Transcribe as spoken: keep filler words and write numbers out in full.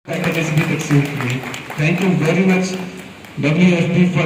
Thank you very much W F P for